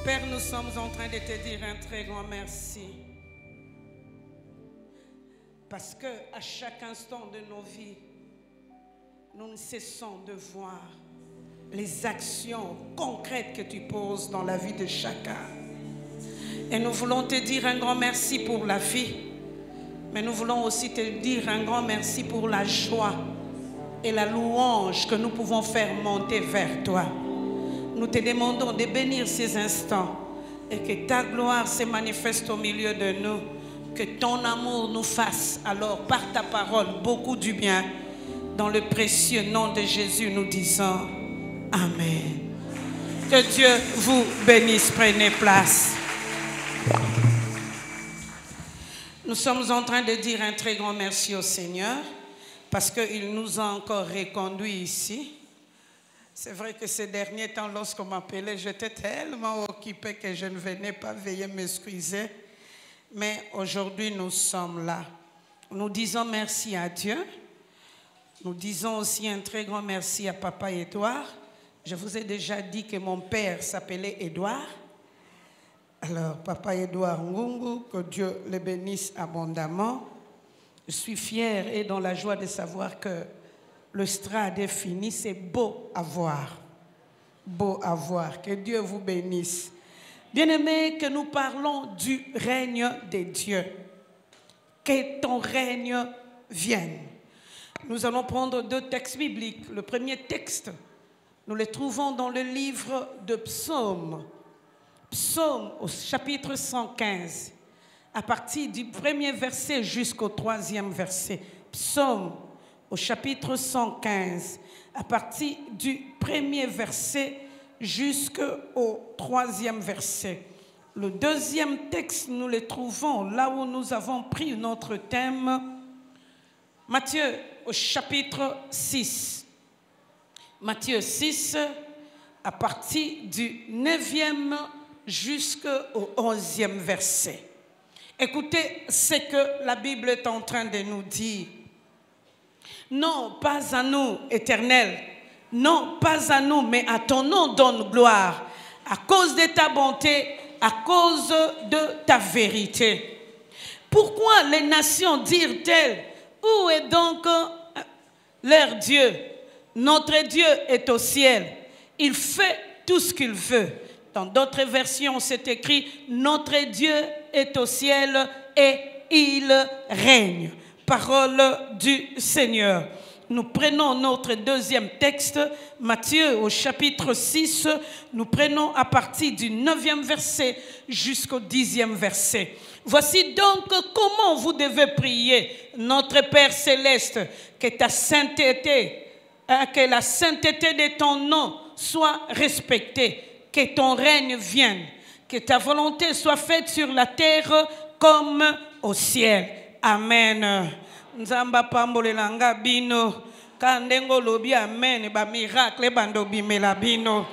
Père, nous sommes en train de te dire un très grand merci. Parce que à chaque instant de nos vies, nous ne cessons de voir les actions concrètes que tu poses dans la vie de chacun. Et nous voulons te dire un grand merci pour la vie. Mais nous voulons aussi te dire un grand merci pour la joie et la louange que nous pouvons faire monter vers toi. Nous te demandons de bénir ces instants et que ta gloire se manifeste au milieu de nous. Que ton amour nous fasse alors par ta parole beaucoup du bien. Dans le précieux nom de Jésus, nous disons Amen. Que Dieu vous bénisse. Prenez place. Nous sommes en train de dire un très grand merci au Seigneur parce qu'il nous a encore reconduits ici. C'est vrai que ces derniers temps, lorsqu'on m'appelait, j'étais tellement occupée que je ne venais pas veiller m'excuser. Mais aujourd'hui, nous sommes là. Nous disons merci à Dieu. Nous disons aussi un très grand merci à Papa Édouard. Je vous ai déjà dit que mon père s'appelait Édouard. Alors, Papa Édouard Ngungu, que Dieu le bénisse abondamment. Je suis fière et dans la joie de savoir que le strade est fini. C'est beau à voir. Beau à voir. Que Dieu vous bénisse. Bien-aimés, que nous parlons du règne de Dieu. Que ton règne vienne. Nous allons prendre deux textes bibliques. Le premier texte, nous le trouvons dans le livre de Psaume. Psaume au chapitre 115, à partir du premier verset jusqu'au troisième verset. Psaume au chapitre 115, à partir du premier verset jusqu'au troisième verset. Le deuxième texte, nous le trouvons là où nous avons pris notre thème. Matthieu au chapitre 6. Matthieu 6, à partir du 9e jusqu'au 11e verset. Écoutez ce que la Bible est en train de nous dire. Non, pas à nous, Éternel. Non, pas à nous, mais à ton nom donne gloire. À cause de ta bonté, à cause de ta vérité. Pourquoi les nations dirent-elles, où est donc leur Dieu? Notre Dieu est au ciel. Il fait tout ce qu'il veut. Dans d'autres versions, c'est écrit, notre Dieu est au ciel et il règne. Parole du Seigneur. Nous prenons notre deuxième texte, Matthieu au chapitre 6. Nous prenons à partir du 9e verset jusqu'au 10e verset. Voici donc comment vous devez prier. Notre Père céleste, que ta sainteté, que la sainteté de ton nom soit respectée. Que ton règne vienne, que ta volonté soit faite sur la terre comme au ciel. Amen. Nzamba pambolelanga bino, kandengo lobi amen, ba miracle bando bimela bino.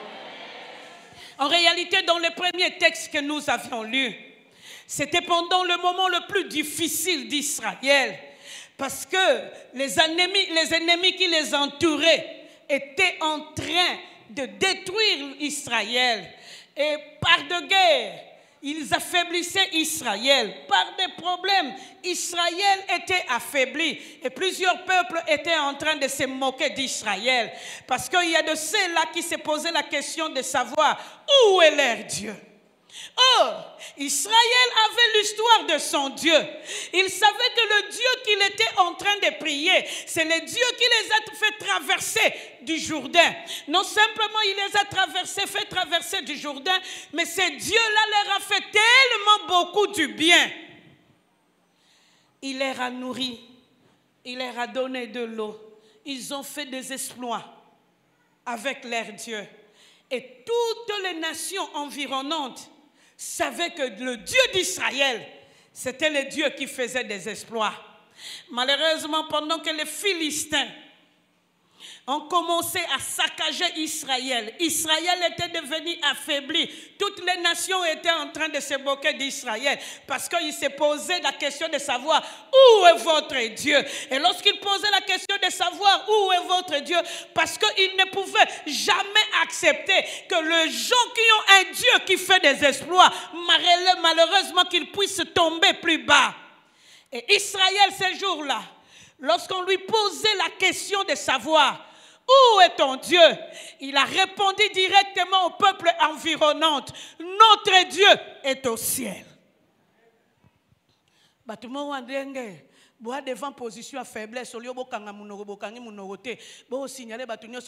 En réalité, dans le premier texte que nous avions lu, c'était pendant le moment le plus difficile d'Israël, parce que les ennemis qui les entouraient étaient en train de détruire Israël. Et par de guerre, ils affaiblissaient Israël. Par des problèmes, Israël était affaibli. Et plusieurs peuples étaient en train de se moquer d'Israël. Parce qu'il y a de ceux-là qui se posaient la question de savoir où est leur Dieu. Or, Israël avait l'histoire de son Dieu. Il savait que le Dieu qu'il était en train de prier, c'est le Dieu qui les a fait traverser du Jourdain. Non simplement il les a fait traverser du Jourdain, mais ce Dieu-là leur a fait tellement beaucoup du bien. Il leur a nourri, il leur a donné de l'eau. Ils ont fait des exploits avec leur Dieu. Et toutes les nations environnantes savaient que le Dieu d'Israël, c'était le Dieu qui faisait des exploits. Malheureusement, pendant que les Philistins ont commencé à saccager Israël, Israël était devenu affaibli. Toutes les nations étaient en train de se moquer d'Israël parce qu'ils se posaient la question de savoir où est votre Dieu. Et lorsqu'ils posaient la question de savoir où est votre Dieu, parce qu'ils ne pouvaient jamais accepter que les gens qui ont un Dieu qui fait des exploits, malheureusement qu'il puisse tomber plus bas. Et Israël, ces jours-là, lorsqu'on lui posait la question de savoir où est ton Dieu, il a répondu directement au peuple environnant, notre Dieu est au ciel. Bois devant position à faiblesse, au lieu de signaler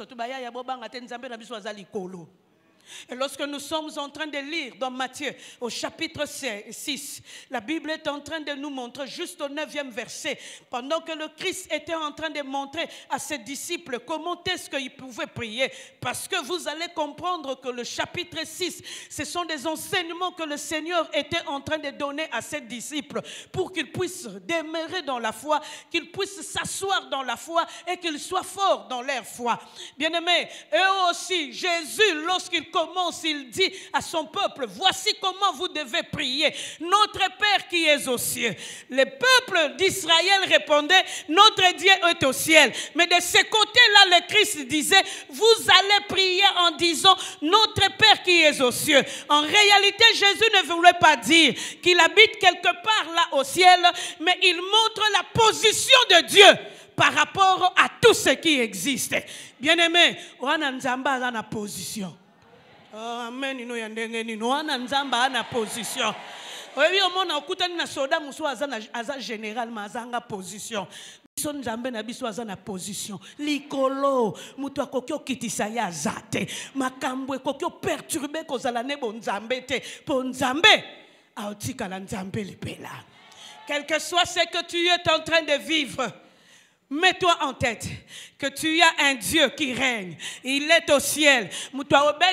Et lorsque nous sommes en train de lire dans Matthieu, au chapitre 6, la Bible est en train de nous montrer, juste au 9e verset, pendant que le Christ était en train de montrer à ses disciples comment est-ce qu'ils pouvaient prier. Parce que vous allez comprendre que le chapitre 6, ce sont des enseignements que le Seigneur était en train de donner à ses disciples pour qu'ils puissent demeurer dans la foi, qu'ils puissent s'asseoir dans la foi et qu'ils soient forts dans leur foi. Bien-aimés, eux aussi, Jésus, lorsqu'il commence, il dit à son peuple, voici comment vous devez prier. Notre Père qui est aux cieux. Le peuple d'Israël répondait, notre Dieu est au ciel. Mais de ce côté-là, le Christ disait, vous allez prier en disant, notre Père qui est aux cieux. En réalité, Jésus ne voulait pas dire qu'il habite quelque part là au ciel, mais il montre la position de Dieu par rapport à tout ce qui existe. Bien-aimé, on a une position. Amen. Ino yandenge ni noana nzamba ana position. Oyebi omona okutani na soda muso aza général mazanga position. Biso nzambe na biso aza na position. Likolo muto akoki okitisa ya zate. Makambo ekoki perturber kozala ne bon nzambe te. Po nzambe aotika la nzambe lepela. Quel que soit ce que tu es en train de vivre, mets-toi en tête que tu as un Dieu qui règne. Il est au ciel. La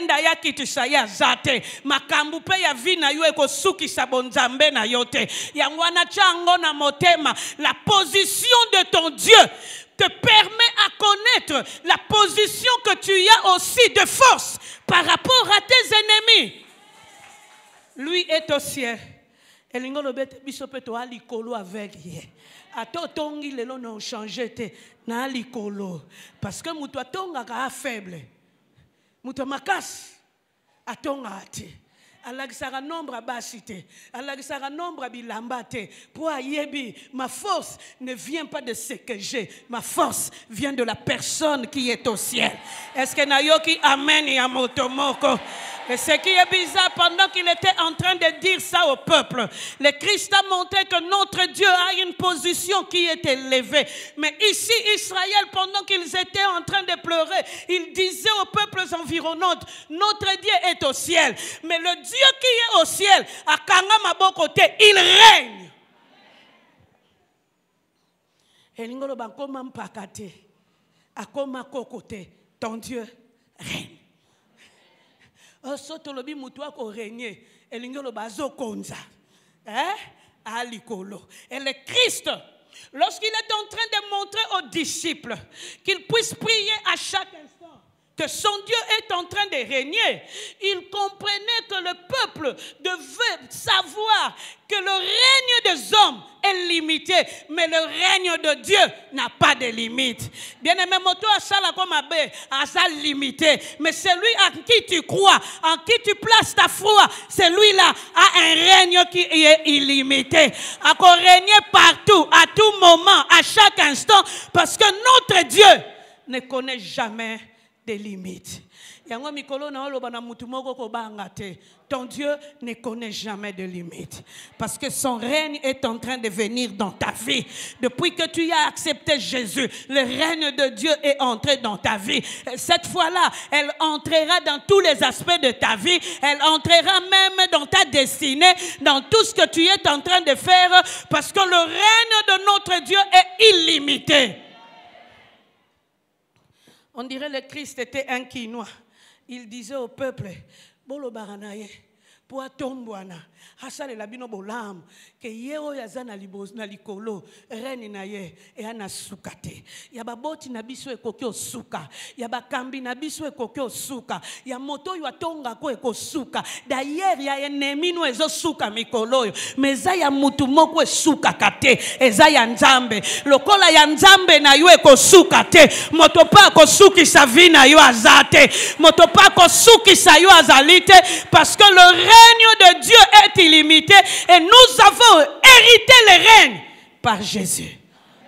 position de ton Dieu te permet à connaître la position que tu as aussi de force par rapport à tes ennemis. Lui est au ciel. Ato tongi lelo no changer te na likolo parce que muto atonga ka faible muto makas atonga te alagisaka nombre basité alagisaka nombre bilamba te pour ayebi ma force ne vient pas de ce que j'ai, ma force vient de la personne qui est au ciel. Est-ce que nayoki amen ya motomoko? Et ce qui est bizarre, pendant qu'il était en train de dire ça au peuple, le Christ a montré que notre Dieu a une position qui est élevée. Mais ici, Israël, pendant qu'ils étaient en train de pleurer, il disait aux peuples environnants, notre Dieu est au ciel. Mais le Dieu qui est au ciel, à Kanga Mabokote, il règne. Et l'ingolo bakoma mpakate, akoma kokote, ton Dieu règne. Et le Christ, lorsqu'il est en train de montrer aux disciples qu'ils puissent prier à chaque instant, que son Dieu est en train de régner, il comprenait que le peuple devait savoir que le règne des hommes est limité, mais le règne de Dieu n'a pas de limite. Bien-aimé, moto asala comme abe, asa limité, mais celui en qui tu crois, en qui tu places ta foi, celui-là a un règne qui est illimité. À régner partout, à tout moment, à chaque instant, parce que notre Dieu ne connaît jamais des limites. Ton Dieu ne connaît jamais de limites. Parce que son règne est en train de venir dans ta vie. Depuis que tu as accepté Jésus, le règne de Dieu est entré dans ta vie. Cette fois-là, elle entrera dans tous les aspects de ta vie. Elle entrera même dans ta destinée, dans tout ce que tu es en train de faire. Parce que le règne de notre Dieu est illimité. On dirait que le Christ était un Quinois. Il disait au peuple, Bolo baranaye, po atombwana asalela bino bolamu ke ye oyo aza na likolo reni na ye eya na suka te ya baboti na biso ekoki osuka ya bakambi na biso ekoki osuka ya moto oyo atongako ekosuka d'ailleurs ya enemi no ezosuka mikolo oyo me eza ya mutu moko esukaka te eza ya nzambe lokola ya nzambe na yo ekosuka te moto pa akosukisa vi na yo aza te moto pa akosukisa yo azali te parce que le règne de Dieu est illimité et nous avons hérité le règne par Jésus.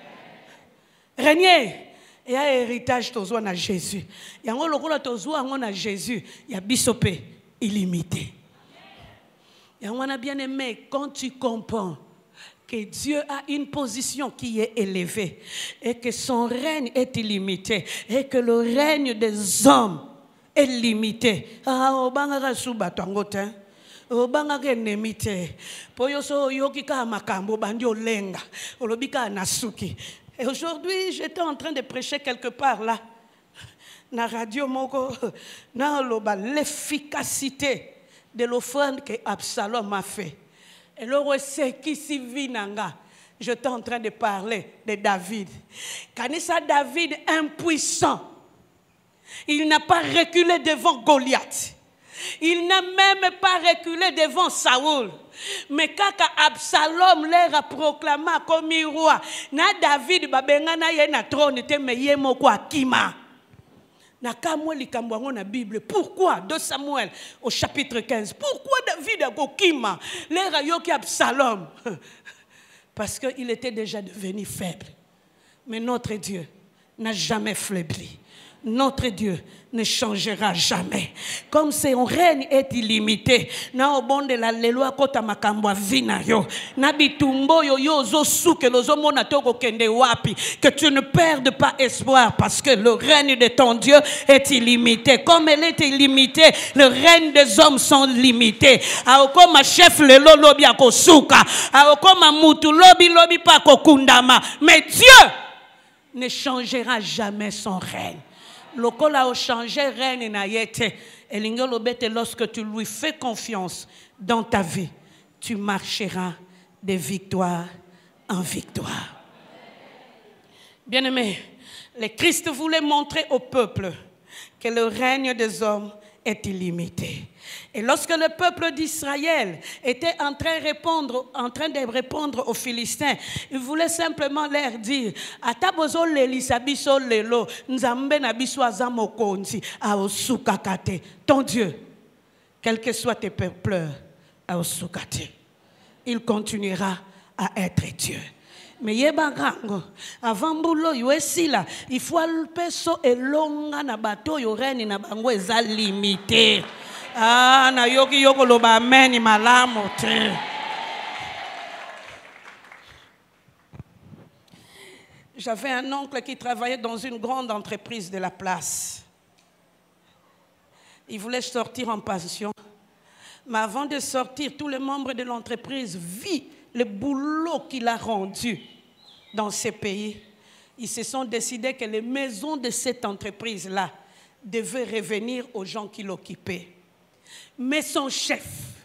Régner, il y a héritage tozwa na Jésus. Yango lokola tozwa ngo na Jésus, il y a bisopé illimité. Yango na bien aimé quand tu comprends que Dieu a une position qui est élevée et que son règne est illimité et que le règne des hommes est limité. Ah, obanga suba tangote. Obanga nemite. Poyoso yokika makambo bandio lenga. Olobika nasuki. Et aujourd'hui, j'étais en train de prêcher quelque part là. Na radio moko na loba l'efficacité de l'offrande que Absalom a fait. Et le roi qui s'y vit nanga. J'étais en train de parler de David. Kanisa David impuissant. Il n'a pas reculé devant Goliath. Il n'a même pas reculé devant Saoul. Mais quand Absalom leur a proclamé comme roi, na David babengana ye na trône te me ye moko akima. Na kamwe likambo ngo na Bible. Pourquoi 2 Samuel au chapitre 15? Pourquoi David a kokima leur a yoki Absalom? Parce qu'il était déjà devenu faible. Mais notre Dieu n'a jamais flébi. Notre Dieu ne changera jamais. Comme son règne est illimité, na obonde la lelo kota makambo vina yo, na bitumbo yo yo zo suke lozo mona toko kende wapi, que tu ne perdes pas espoir parce que le règne de ton Dieu est illimité. Comme elle est illimitée, le règne des hommes sont limités. Aokoma chef lelo lobi akosuka, aokoma mutu lobi pa kokundama, mais Dieu ne changera jamais son règne. Lokola o changé règne na yete. Elingolo bete lorsque tu lui fais confiance dans ta vie, tu marcheras de victoire en victoire. Bien-aimés, le Christ voulait montrer au peuple que le règne des hommes est illimité. Et lorsque le peuple d'Israël était en train de répondre aux Philistins, il voulait simplement leur dire, Atabozo l'elisabiso lelo, nzambe na biso azamokonzi, aosukakate. Ton Dieu, quels que soient tes pleurs, aosukate. Il continuera à être Dieu. Mais yebangango avant mbulo yoesila il faut alpeso elonga na bato yo reni na bango eza limité. Ah na yoki yoko loba amen malamo te. J'avais un oncle qui travaillait dans une grande entreprise de la place. Il voulait sortir en pension. Mais avant de sortir, tous les membres de l'entreprise vit le boulot qu'il a rendu dans ces pays. Ils se sont décidés que les maisons de cette entreprise-là devaient revenir aux gens qui l'occupaient. Mais son chef,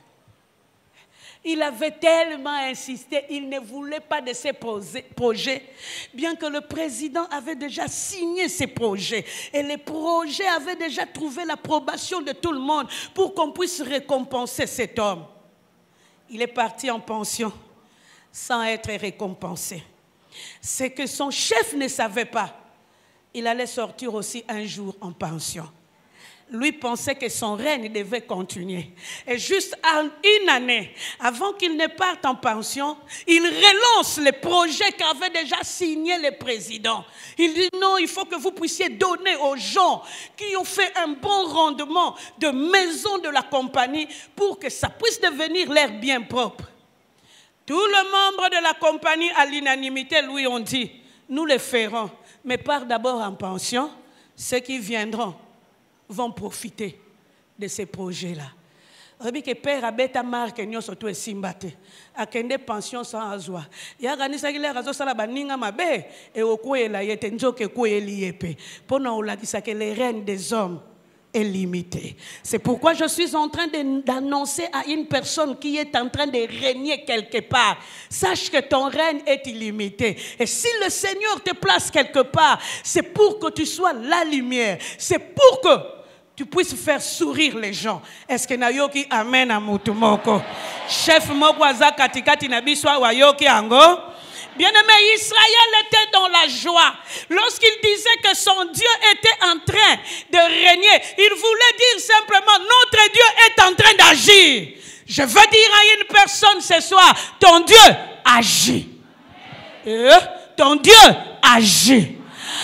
il avait tellement insisté, il ne voulait pas de ces projets, bien que le président avait déjà signé ces projets. Et les projets avaient déjà trouvé l'approbation de tout le monde pour qu'on puisse récompenser cet homme. Il est parti en pension sans être récompensé. C'est que son chef ne savait pas. Il allait sortir aussi un jour en pension. Lui pensait que son règne devait continuer. Et juste une année, avant qu'il ne parte en pension, il relance les projets qu'avait déjà signé le président. Il dit non, il faut que vous puissiez donner aux gens qui ont fait un bon rendement de maison de la compagnie pour que ça puisse devenir leur bien propre. Tous les membres de la compagnie à l'unanimité lui ont dit, nous le ferons, mais part d'abord en pension, ceux qui viendront vont profiter de ces projets-là. Rebi que père abeta marque nyo soto esimbate akende pension sans azwa ya kanisa kile razo sala baninga mabe e okoyela yete njoke koyeli yepe pona olakisa que les règnes des hommes est limité. C'est pourquoi je suis en train d'annoncer à une personne qui est en train de régner quelque part. Sache que ton règne est illimité. Et si le Seigneur te place quelque part, c'est pour que tu sois la lumière. C'est pour que tu puisses faire sourire les gens. Est-ce que nayoki amen à mutumoko? Chef Mogwaza katikati nabiswa wayoki ango? Bien-aimé, Israël était dans la joie. Lorsqu'il disait que son Dieu était en train de régner, il voulait dire simplement, notre Dieu est en train d'agir. Je veux dire à une personne ce soir, ton Dieu agit. Ton Dieu agit.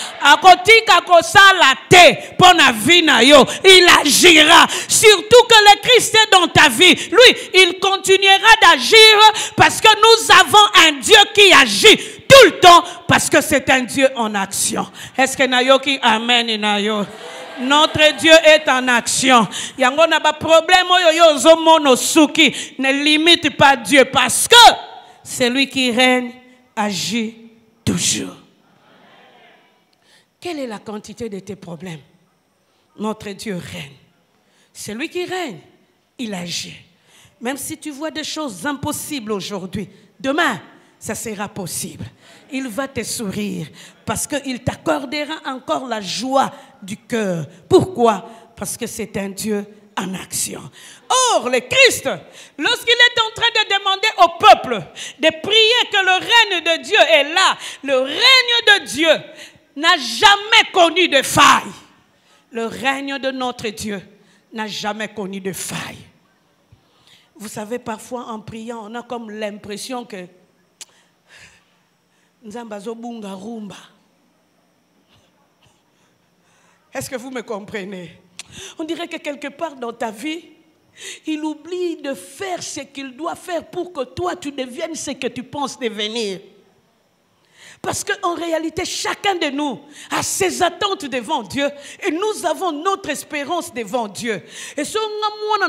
Il agira. Surtout que le Christ est dans ta vie. Lui, il continuera d'agir parce que nous avons un Dieu qui agit tout le temps parce que c'est un Dieu en action. Est-ce que Nayoki amen Nayo? Notre Dieu est en action. Yango na ba problème oyo zomono suki ne limite pas Dieu parce que c'est lui qui règne, agit toujours. Quelle est la quantité de tes problèmes? Notre Dieu règne. C'est lui qui règne, il agit. Même si tu vois des choses impossibles aujourd'hui, demain, ça sera possible. Il va te sourire parce qu'il t'accordera encore la joie du cœur. Pourquoi? Parce que c'est un Dieu en action. Or, le Christ, lorsqu'il est en train de demander au peuple de prier que le règne de Dieu est là, le règne de Dieu n'a jamais connu de faille. Le règne de notre Dieu n'a jamais connu de faille. Vous savez, parfois en priant, on a comme l'impression que Nzambazo bunga rumba. Est-ce que vous me comprenez? On dirait que quelque part dans ta vie, il oublie de faire ce qu'il doit faire pour que toi tu deviennes ce que tu penses devenir. Parce qu'en réalité, chacun de nous a ses attentes devant Dieu et nous avons notre espérance devant Dieu. Et si on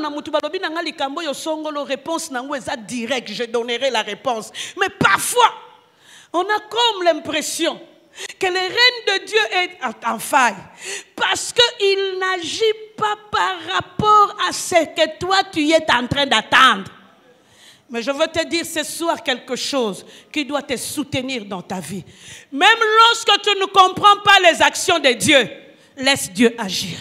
a réponse directe, je donnerai la réponse. Mais parfois, on a comme l'impression que le règne de Dieu est en faille parce qu'il n'agit pas par rapport à ce que toi tu es en train d'attendre. Mais je veux te dire ce soir quelque chose qui doit te soutenir dans ta vie. Même lorsque tu ne comprends pas les actions de Dieu, laisse Dieu agir.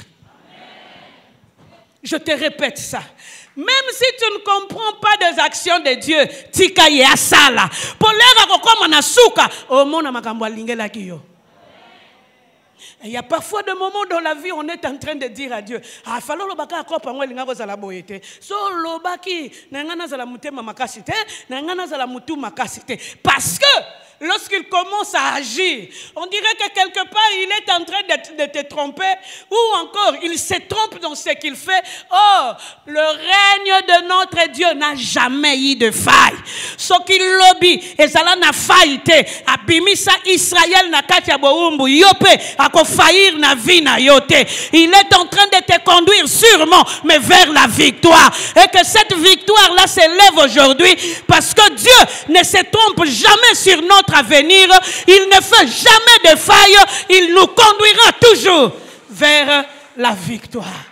Je te répète ça. Même si tu ne comprends pas des actions de Dieu, tika ya sala. Pour l'air comme on a souka, au monde a makambo lingela kiyo. Il y a parfois des moments dans la vie où on est en train de dire à Dieu, ah, fallo lo baka ko pangwe linga za la boyete. So lo baki nangana za la mutema makasite, nangana za la mutu makasite. Parce que lorsqu'il commence à agir, on dirait que quelque part il est en train de te tromper ou encore il se trompe dans ce qu'il fait. Oh, le règne de notre Dieu n'a jamais eu de faille. Ce qu'il lobby, et ça n'a faillité. Abimisa Israël na katia boumbu yope ako faillir na vie na yote. Il est en train de te conduire sûrement, mais vers la victoire. Et que cette victoire-là s'élève aujourd'hui parce que Dieu ne se trompe jamais sur notre avenir. Il ne fait jamais de faille. Il nous conduira toujours vers la victoire.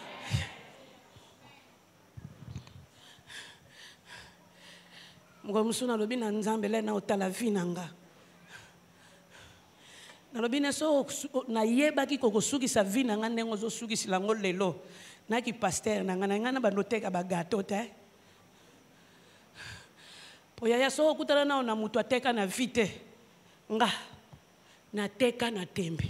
Nalobina so na yebaki kokosuki sa vie nanga nengo zo suki silango lelo na ki pasteur nanga na bandoteka ba gâteau te po ya so kutana na mutu ateka na vite nga na teka na tembe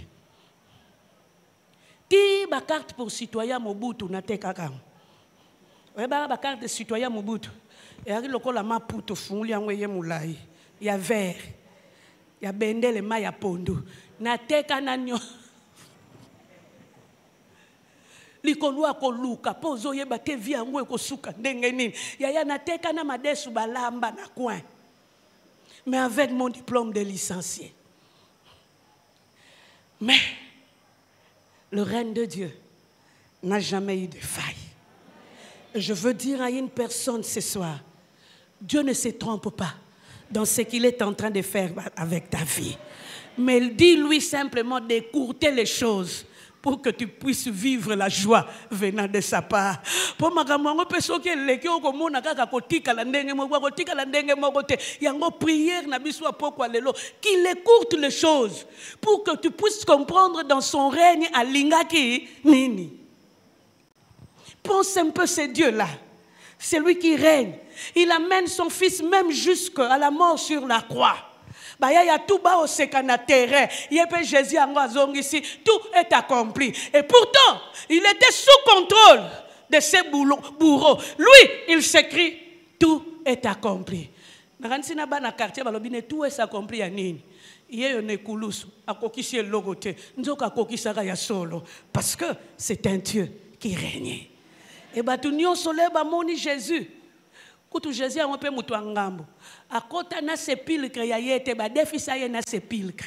ti ba carte pour citoyen Mobutu na teka kam ba carte de citoyen Mobutu e ari lokola maputo funguli yango ye mulai ya vert ya bendele ma ya pondu na teka na nyo likolwa ko luka pozo yeba te vi yango ko suka ndenge nini ya na teka na madesu balamba na coin mais avec mon diplôme de licencié. Mais le règne de Dieu n'a jamais eu de faille. Et je veux dire à une personne ce soir, Dieu ne se trompe pas dans ce qu'il est en train de faire avec ta vie. Mais dis-lui simplement d'écourter les choses pour que tu puisses vivre la joie venant de sa part. Pour ma maman, personne qui est là, qui est comme on a kakotika la ndenge moko, kotika la ndenge moko te. Yango prière na biswa poko lelo, qu'il écoute les choses pour que tu puisses comprendre dans son règne à lingaki nini. Pense un peu ces dieux-là. C'est lui qui règne. Il amène son fils même jusqu'à la mort sur la croix. Il y a tout bas au sekana terrain. Il y a Jésus ici. Tout est accompli. Et pourtant, il était sous contrôle de ses bourreaux. Lui, il s'écrit, tout est accompli. Dans le quartier, tout est accompli. Parce que c'est un Dieu qui règne. Et bien, tout le monde Jésus. Quand Jésus a un peu de ngambo, à côté de ce pilgre, il y a été défisé na ce pilgre.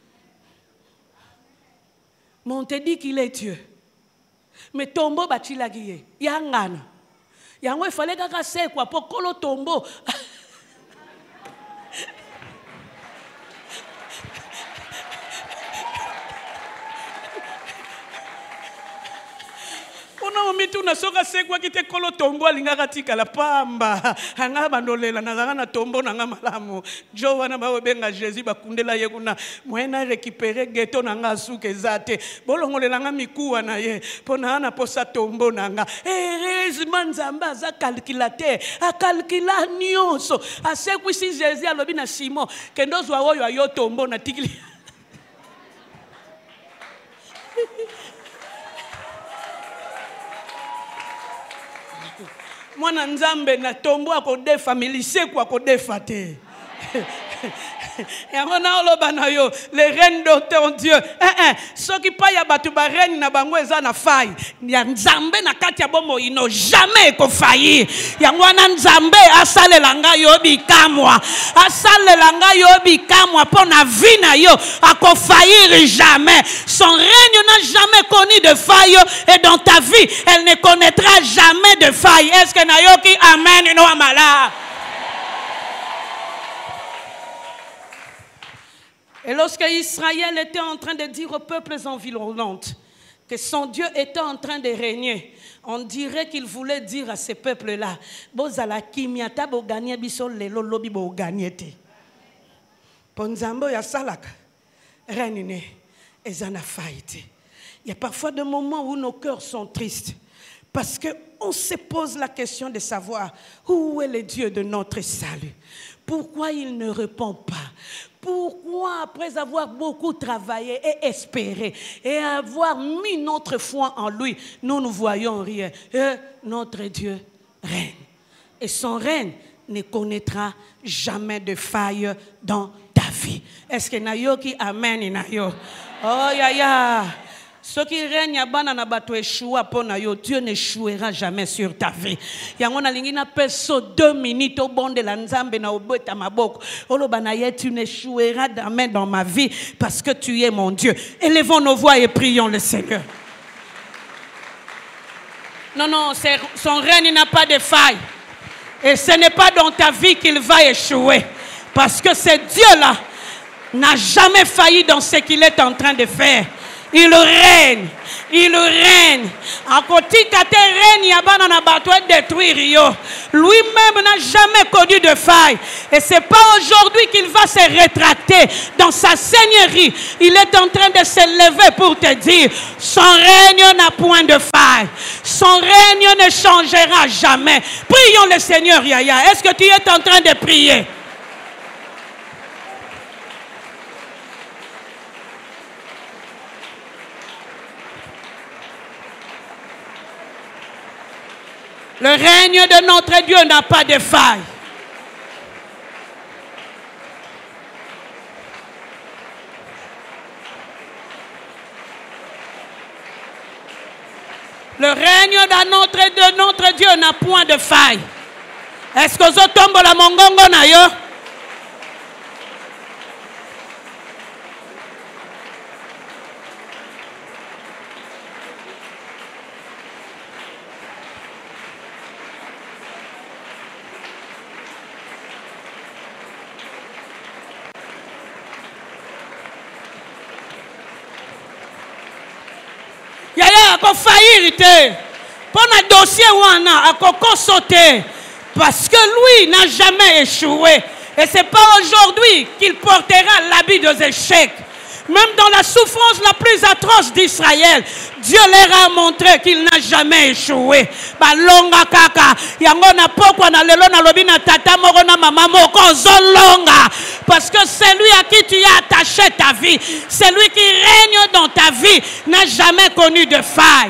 Mais on te dit qu'il est Dieu. Mais tombeau batila guié. Yangana. Yango il fallait que ça quoi pour que le tombeau. Mitu na soka sekwa kite kolo tombo alingaka tika la pamba anga bandolela nazanga na tombo nanga malamu jo wana ba benga Jésus bakundela ye kuna mwena récupérer ghetto nanga suke zate bolongolela nga mikuwa na ye pona na posa tombo nanga heureusement nzamba za calculateur a calcula nyonso a sekwi si Jésus alobi na Simon kendo zwa oyo ayo tombo na tikili. Mwana nzambe na tombo akodefa miliseku akodefa te. Les reines de ton Dieu. Ceux qui paient à Batouba reine na bango eza na faille. Ya nzambe na kati ya bombo ino jamais ko faillir. Ya ngwana nzambe asale langa yo bikamwa. Asale langa yo bikamwa pona vie na yo ako faillir jamais. Son règne n'a jamais connu de faille et dans ta vie, elle ne connaîtra jamais de faille. Est-ce que na yo ki amen no amala? Et lorsque Israël était en train de dire aux peuples environnants que son Dieu était en train de régner, on dirait qu'il voulait dire à ces peuples-là, bozala kimiata bo gagner biso lelo lobi bo gagner te. Ponzambo ya salaka renine ezana faite. Il y a parfois des moments où nos cœurs sont tristes parce que on se pose la question de savoir où est le Dieu de notre salut. Pourquoi il ne répond pas? Pourquoi, après avoir beaucoup travaillé et espéré et avoir mis notre foi en lui, nous ne voyons rien? Et notre Dieu règne. Et son règne ne connaîtra jamais de faille dans ta vie. Est-ce que nayo ki amen nayo? Oh ya ya. Ceux qui règnent à bana na bato échoua pona yo, Dieu n'échouera jamais sur ta vie. Yango na lingi na peso 2 minutes au bon de la nzambe na obeta maboko. Olo banaye, tu n'échoueras jamais dans ma vie parce que tu es mon Dieu. Élevons nos voix et prions le Seigneur. Non, non, son règne n'a pas de faille. Et ce n'est pas dans ta vie qu'il va échouer. Parce que ce Dieu-là n'a jamais failli dans ce qu'il est en train de faire. Il règne. Il règne. À côté de règne, il y a de détruire. Lui-même n'a jamais connu de faille. Et ce n'est pas aujourd'hui qu'il va se rétracter dans sa seigneurie. Il est en train de se lever pour te dire, son règne n'a point de faille. Son règne ne changera jamais. Prions le Seigneur, Yaya. Est-ce que tu es en train de prier? Le règne de notre Dieu n'a pas de faille. Le règne de notre Dieu n'a point de faille. Est-ce que vous tombez la mongongo na yo? a failli. Pour un dossier wana a sauté. Parce que lui n'a jamais échoué. Et ce n'est pas aujourd'hui qu'il portera l'habit des échecs. Même dans la souffrance la plus atroce d'Israël, Dieu leur a montré qu'il n'a jamais échoué. Balonga kaka, yango na pokwa na lelo na lobi na tata moko na mama moko zolonga. Parce que celui à qui tu as attaché ta vie, celui qui règne dans ta vie, n'a jamais connu de faille.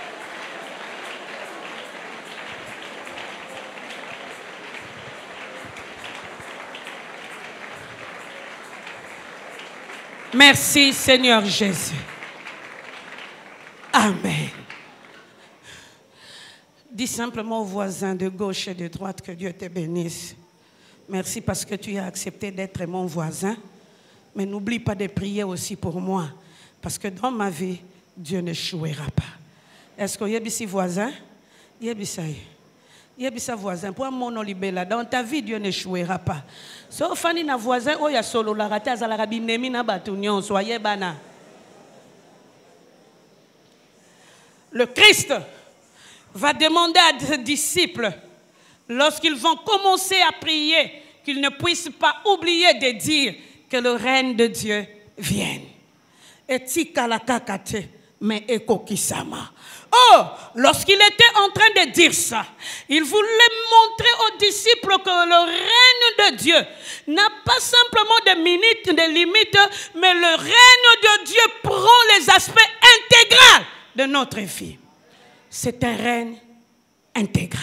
Merci Seigneur Jésus. Amen. Dis simplement aux voisins de gauche et de droite que Dieu te bénisse. Merci parce que tu as accepté d'être mon voisin. Mais n'oublie pas de prier aussi pour moi. Parce que dans ma vie, Dieu n'échouera pas. Est-ce que vous avez ici voisin? Yebisa voisin, pour mon libella, dans ta vie, Dieu n'échouera pas. Sauf fani na voisin, oh ya solo la rata za la rabinemi na batunyon, soyez bana. Le Christ va demander à ses disciples, lorsqu'ils vont commencer à prier, qu'ils ne puissent pas oublier de dire que le règne de Dieu vienne. Et tika la kakate, mais ekokisama. Oh, lorsqu'il était en train de dire ça, il voulait montrer aux disciples que le règne de Dieu n'a pas simplement de limites, mais le règne de Dieu prend les aspects intégraux de notre vie. C'est un règne intégral.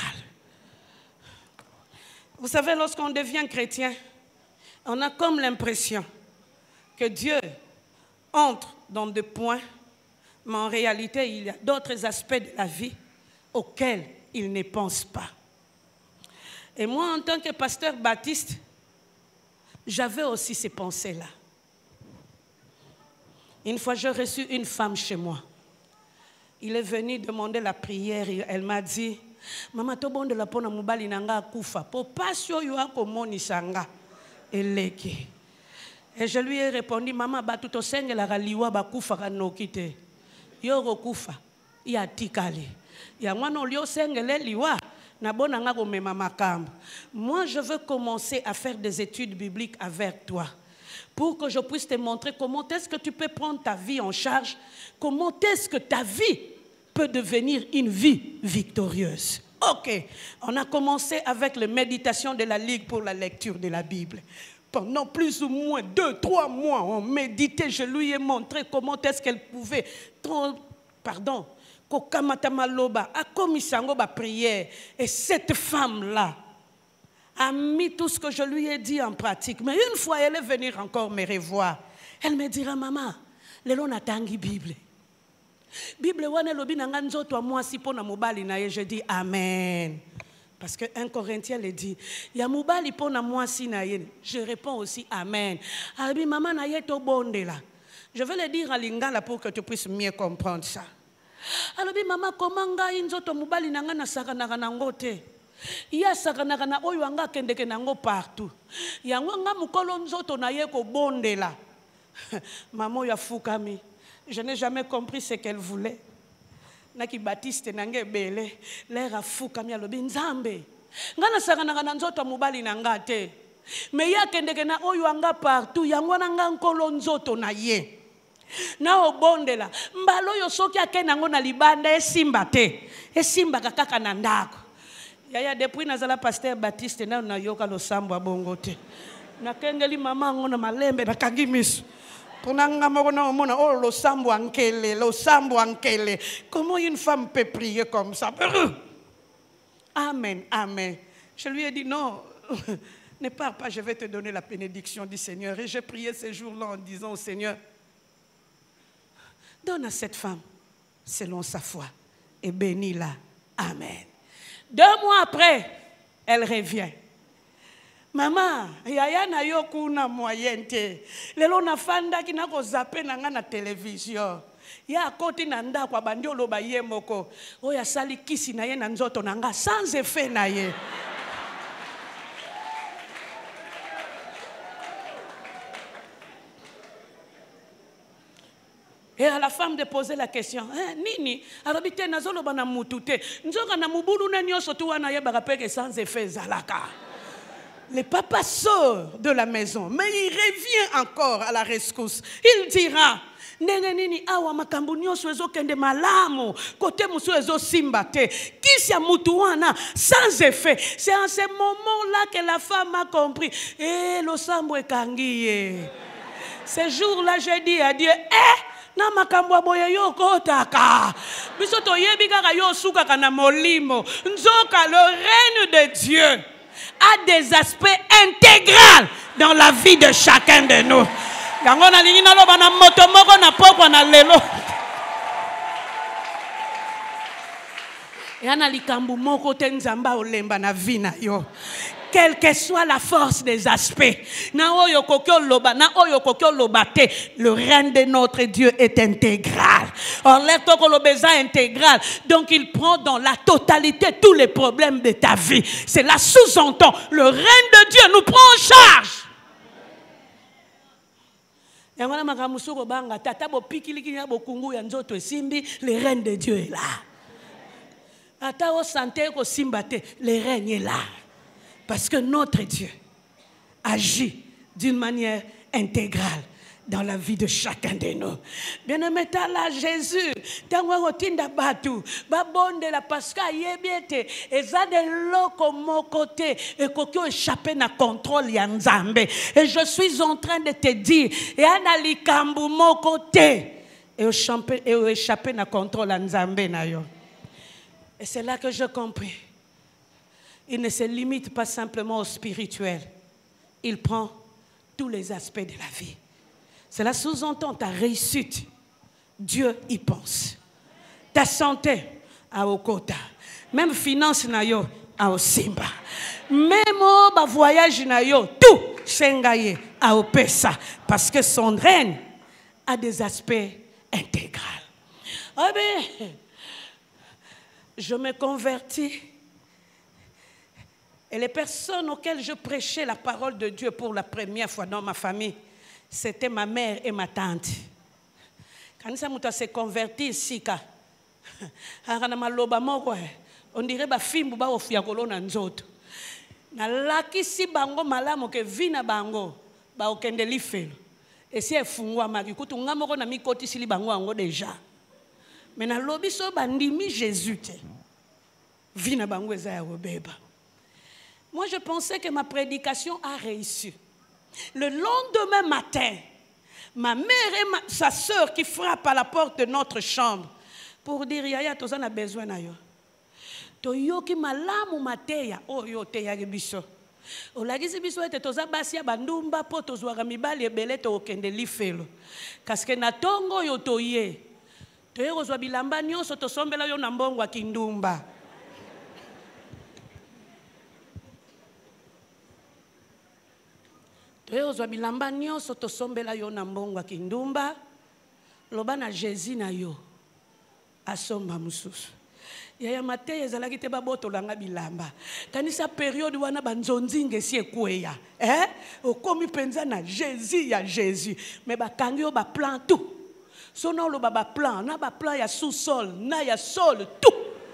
Vous savez, lorsqu'on devient chrétien, on a comme l'impression que Dieu entre dans des points, mais en réalité, il y a d'autres aspects de la vie auxquels il ne pense pas. Et moi, en tant que pasteur baptiste, j'avais aussi ces pensées-là. Une fois, j'ai reçu une femme chez moi. Il est venu demander la prière et elle m'a dit, Maman, to bonde la pona mubali nanga kufa. Po pasio yo akomoni sanga eleki. Et je lui ai répondu, Maman, batu to senge la raliwa ba kufa kanokite. Yo kufa ya tikali. Ya mwana olio senge le liwa na bona nga komema makambo. Moi, je veux commencer à faire des études bibliques avec toi, pour que je puisse te montrer comment est-ce que tu peux prendre ta vie en charge, comment est-ce que ta vie peut devenir une vie victorieuse. Ok, on a commencé avec les méditations de la Ligue pour la lecture de la Bible. Pendant plus ou moins 2-3 mois, on méditait, je lui ai montré comment est-ce qu'elle pouvait, kokamatamaloba, a commis sangoba prière. Et cette femme-là a mis tout ce que je lui ai dit en pratique. Mais une fois, elle est venue encore me revoir. Elle me dira, Maman, lelo natangi Bible. Bible wane lobi nanga nzoto moi si pona mobali na ye. Je dis Amen. Parce que 1 Corinthiens le dit, ya mobali pona moi si na ye. Je réponds aussi Amen. Abi maman na ye to bonde là. Je vais le dire à lingala pour que tu puisses mieux comprendre ça. Alors maman comment ngai nzoto mobali nanga na sakanaka nango te. Ya sakanaka na oyo anga kendeke nango partout. Yango nga mukolo nzoto na ye ko bonde là. Maman ya fukami. Je n'ai jamais compris ce qu'elle voulait. Naki Baptiste nange bele, l'air a fou comme y'a le binzambe. Ngana sakanaka na nzoto mobali nanga te. Mais ya kendeke na oyo anga partout, yango nanga nkolo nzoto na ye. Na obondela, mbalo yo soki akena ngo na libanda esimba te. Esimba kaka na ndako. Yaya depuis nazala pasteur Baptiste na yoka lo sambo abongo te. Na kengeli mama ngo na malembe na kagimisu. Comment une femme peut prier comme ça? Amen, amen. Je lui ai dit non, ne pars pas, je vais te donner la bénédiction du Seigneur. Et j'ai prié ce jour-là en disant au Seigneur, donne à cette femme selon sa foi et bénis-la. Amen. 2 mois après, elle revient. Maman, yaya na yo kuna moyente. Lelo na fanda ki na ko zape na nga na télévision. Ya koti na nda kwa bandi oloba ye moko. Oya sali kisi na ye na nzoto na nga sans effet na ye. Et à la femme de poser la question, nini, arabite nazolo bana mutute, nzoka na mubulu na nyoso tu wana yeba que sans effet zalaka. Le papa sort de la maison, mais il revient encore à la rescousse. Il dira, ndenge nini awa makambu nyoso ezo kende malamu, kote musu ezo simbate, kisya mutu wana sans effet. C'est en ce moment-là que la femme a compris, lo sambo ekangiye. Ce jour-là, j'ai dit à Dieu, na makambo boye yo kotaka biso to yebi kaka yo suka kana molimo nzoka. Le règne de Dieu a des aspects intégraux dans la vie de chacun de nous. Yango na lingi na loba na moto moko na poko na lelo yana likambu moko te nzamba olemba na vie na yo. Quelle que soit la force des aspects, le règne de notre Dieu est intégral. Intégral. Donc il prend dans la totalité tous les problèmes de ta vie. Cela sous-entend, le règne de Dieu nous prend en charge. Le règne de Dieu est là. Le règne est là. Parce que notre Dieu agit d'une manière intégrale dans la vie de chacun de nous. Bien-aimé, là Jésus, tango tinda batu, babonde la pasca yebete, eza de loko mon côté, et kokyo échappé na contrôle yanzambe. Et je suis en train de te dire, et anali kambu mon côté, et échappé na contrôle yanzambe na yo. Et c'est là que je compris. Il ne se limite pas simplement au spirituel. Il prend tous les aspects de la vie. Cela sous-entend ta réussite. Dieu y pense. Ta santé, à Okota. Même finance, à Osimba. Même voyage, tout, Shengaye, à Opesa. Parce que son règne a des aspects intégraux. Ah ben, je me convertis. Et les personnes auxquelles je prêchais la parole de Dieu pour la première fois dans ma famille, c'était ma mère et ma tante. Quand ça m'a se converti ici, on dirait que fimbu ba ofia kolona nzoto. Na laki si bango malamu ke vina bango ba okende lifelo. Et si efungwa makikutu ngamoko na mikoti sili bango ango déjà. Mais na lobi so bandimi Jésus te. Vina bango eza ya obeba. Moi, je pensais que ma prédication a réussi. Le lendemain matin, ma mère et sa sœur qui frappent à la porte de notre chambre pour dire, Yaya, tu as besoin de yo. Toyoki malamu mateya, oh yo te yagi biso. Olagisi biso ete toza basi ya bandumba po tozwaka mibali ebele to okende lifelo. Kaske na tongo yo toye. Toye kozwa bilamba nyonso tosombela yo na mbongo ya kindumba. Toyozwa bilamba nyonso tosombela yo na mbongo kindumba loba na Jésus na yo asomba mususu yaya mateya ezalaki te babotolanga bilamba kanisa période wana banzonzinge si ekweya okomi penza na Jésus ya Jésus mais bakangi yo ba plan tout sono lo ba plan na ba plan ya sous-sol na ya sol tout.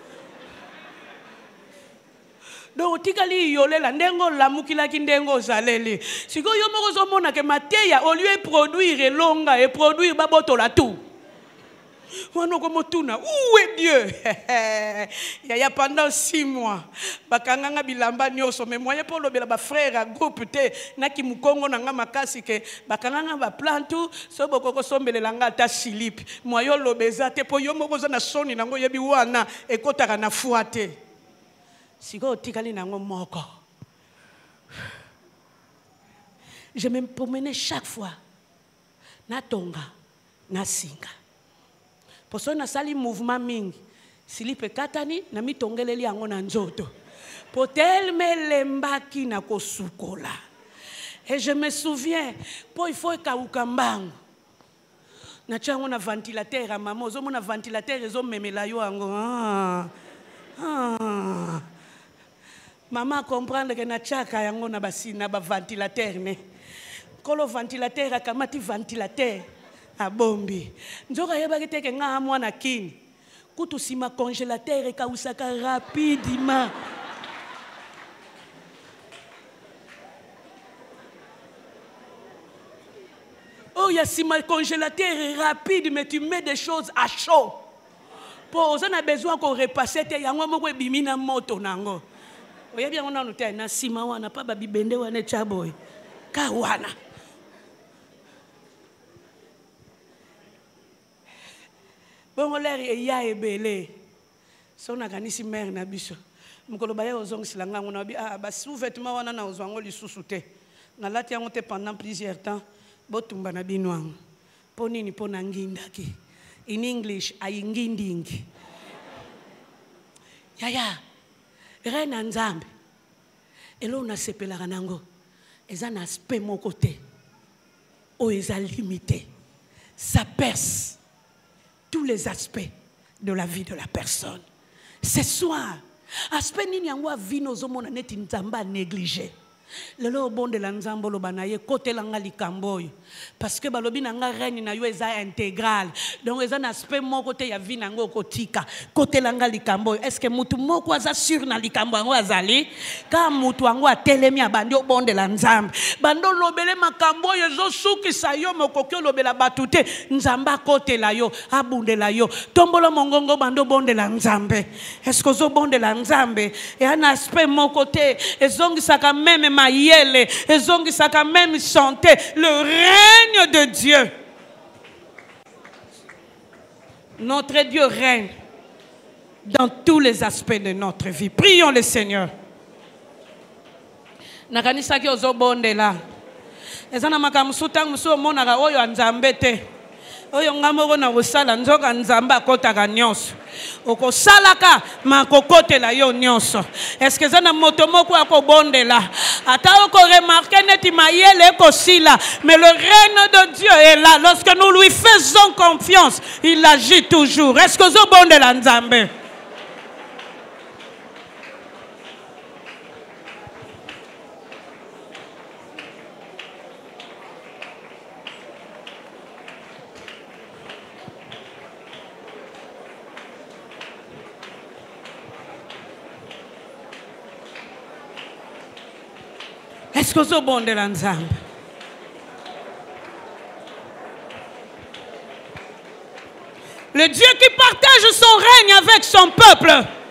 Donc, tikali yolela ndengo lamukila kindengo zaleli. Siko yomoko zomona ke mateya au lieu de produire longa et produire baboto la tout. Wano komotuna, où est Dieu? Il y a pendant 6 mois. Bakanganga bilamba nyoso mais moyen pour lobela ba frère à groupe te na ki mukongo na nga makasi ke bakanganga ba plantu so bokoko sombele langa ta silip. Moyo lobeza te po yomoko za na soni nango yebi wana ekotaka na fuate. Je me promenais chaque fois. Na tonga, na singa. Pour ça, na sali mouvement ming. Silipe katani, na mi tongeleli ango na nzoto. Pour tel me lembaki na kosukola. Et je me souviens, pour il faut kaukambang. Na chango na ventilateur à maman, zo na ventilateur zo memela yo ango. Maman comprendre que na chaka yango na basina ba ventilateur ne. Kolo ventilateur akamati ventilateur abombi. Nzoka yeba kiteke nga mwana kini. Kutu sima congélateur et kausaka rapidement. Oh, il y a sima congélateur est rapide, mais tu mets des choses à chaud. Pour on a besoin qu'on repasse te yango moko bimina moto nango. Oya bien on a noté na sima wana pa ba bibende wana chaboy. Ka wana. Bon l'air ya ebele. So na kanisi mère na biso. Mukolo baya ozong silanga ngona bi ba sous-vêtement wana na ozwango lisusu te. Na lati yango te pendant plusieurs temps. Botumba na binwang. Ponini pona ngindaki. In English, ayinginding. Yaya, reine nzambe. Elo na sepela kanango. Eza na aspect mon côté. O eza limité. Ça perce tous les aspects de la vie de la personne. Ce soir, aspect nini yango vino zomona neti nzamba négligé. Lelo bonde la nzambo lo banaye côté langa likamboy parce que balobi nanga règne na yo eza intégral donc eza na aspect mon côté ya vie nango kotika côté langa likamboy est-ce que mutu moko aza sur na likambo yango azali ka mutu yango atelemi abandi bonde la nzambe bando lobele makambo ezo sukisa yo mokoki lobela batute nzamba côté la yo abundela yo tombola mongongo bando bonde la nzambe est-ce que zo bonde la nzambe et un aspect mon côté ezongisaka même mayele ezongisaka même santé le règne de Dieu. Notre Dieu règne dans tous les aspects de notre vie. Prions le Seigneur. Nakanisa ki ozobondela. Ezana makamusuta muso monaka oyo anzambe te. Oyo ngamoko na osala nzoka nzamba kotaka nyonso. Oko salaka makokotela yo nyonso. Est-ce que zana moto moko akobondela? Ata oko remarquer neti mayele ekosila, mais le règne de Dieu est là. Lorsque nous lui faisons confiance, il agit toujours. Est-ce que zo bondela nzambe? Est-ce que c'est bon de l'ensemble? Le Dieu qui partage son règne avec son peuple.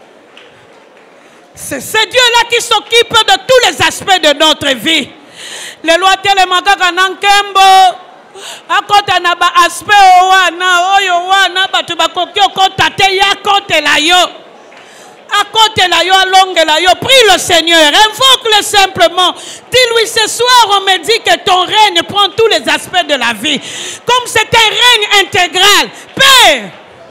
C'est ce Dieu-là qui s'occupe de tous les aspects de notre vie. Les lois télémakaka nankembo. Akota na ba aspect owana oyo wana batu bakoki okota te ya kote la yo. À côté la yo, longue la yo, prie le Seigneur, invoque-le simplement. Dis-lui ce soir, on me dit que ton règne prend tous les aspects de la vie. Comme c'est un règne intégral. Père.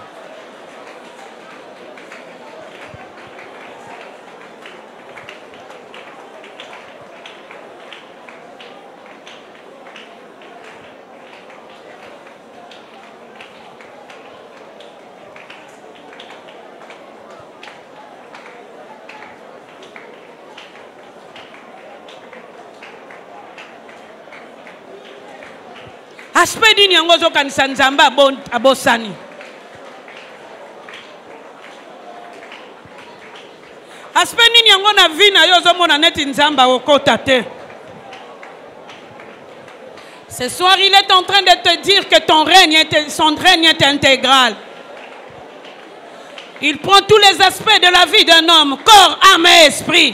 Aspect dini yango zo kanisa nzamba abosani. Aspect nini yango na vie na yo zo mona neti nzamba okota te. Ce soir il est en train de te dire que son règne est intégral. Il prend tous les aspects de la vie d'un homme, corps, âme et esprit.